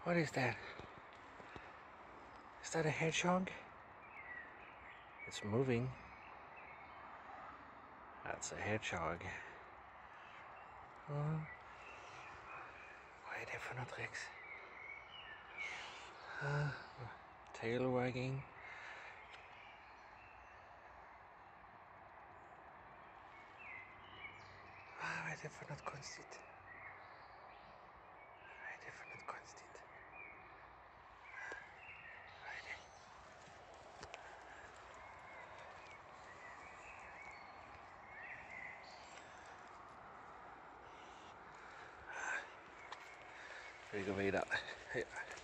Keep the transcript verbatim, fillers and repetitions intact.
What is that? Is that a hedgehog? It's moving. That's a hedgehog. Oh. Vad är det för något, Rex? Uh, tail wagging. Ah, vad är det för något konstigt? Vad är det för något konstigt? Vad är det? Vi går vidare.